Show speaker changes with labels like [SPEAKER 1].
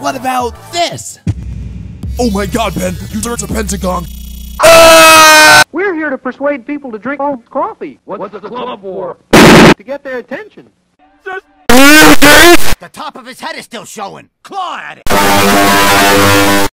[SPEAKER 1] what about this?
[SPEAKER 2] Oh my god, Ben, you turned a pentagon.
[SPEAKER 3] We're here to persuade people to drink old coffee. What's the club for? To get their attention.
[SPEAKER 4] The top of his head is still showing. Claw at it!